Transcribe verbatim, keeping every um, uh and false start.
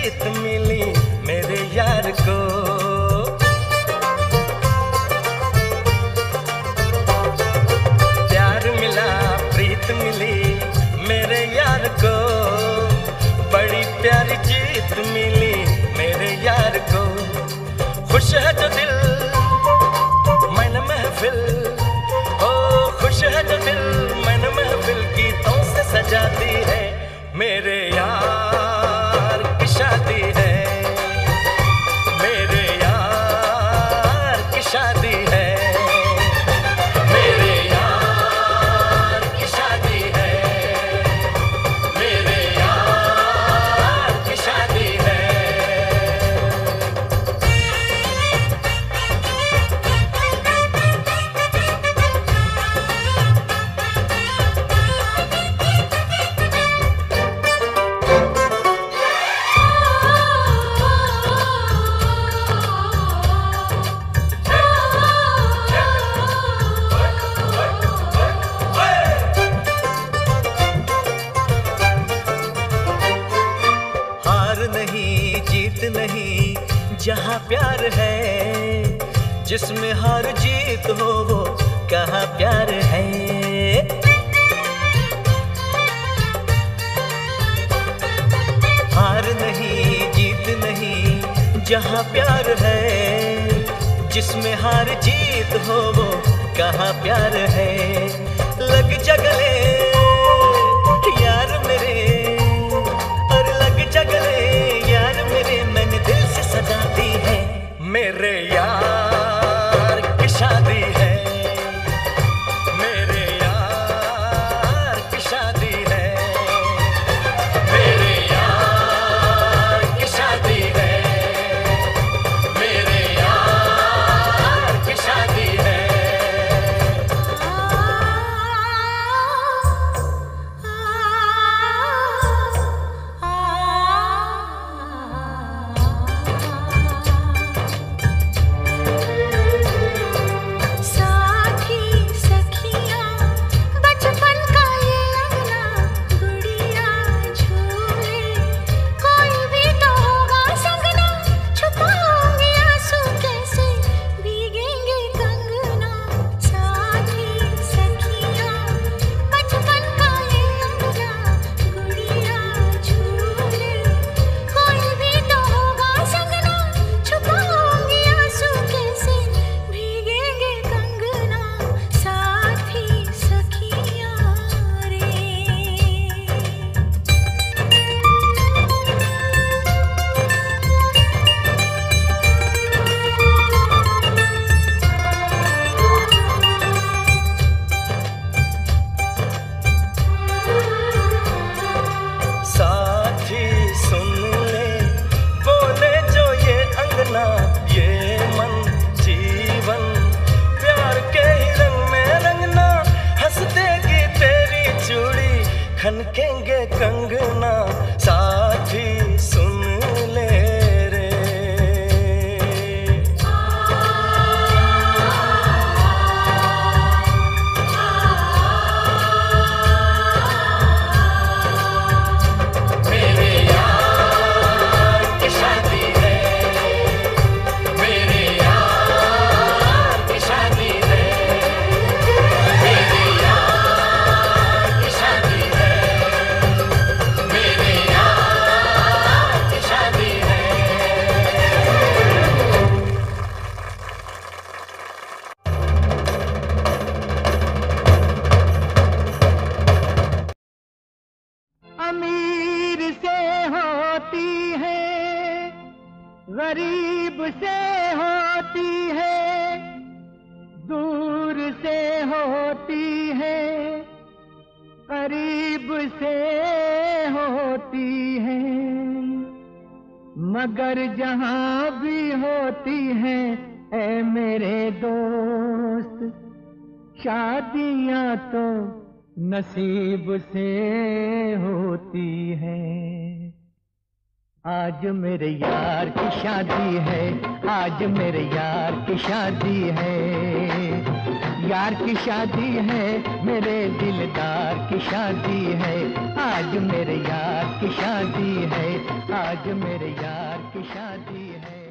जीत मिली मेरे यार को। प्यार मिला प्रीत मिली मेरे यार को, बड़ी प्यारी जीत मिली मेरे यार को। खुश है जो दिल मन महफिल, ओ खुश है जो दिल मन महफिल गीतों से सजाती है, मेरे यार की शादी है, मेरे यार की शादी है, मेरे यार की शादी है, मेरे यार की शादी है। जहाँ प्यार है, जिसमें हार जीत हो वो कहाँ प्यार है। हार नहीं जीत नहीं जहाँ प्यार है, जिसमें हार जीत हो वो कहाँ प्यार है। लग जगले यार मेरे, और लग जगले यार मेरे, मैंने दिल से सजा दी है, मेरे यार की शादी है, मेरे यार की शादी है, मेरे यार की शादी है, मेरे यार की शादी है। खनकेंगे कंगना साथी सुन ले रे। मेरे यार की शादी है, मेरे यार की शादी है, मेरे यार की शादी है, गरीब से होती है, दूर से होती है, करीब से होती है, मगर जहां भी होती है ऐ मेरे दोस्त, शादियां तो नसीब से होती है। आज मेरे यार की शादी है, आज मेरे यार की शादी है, यार की शादी है, मेरे दिलदार की शादी है, आज मेरे यार की शादी है, आज मेरे यार की शादी है।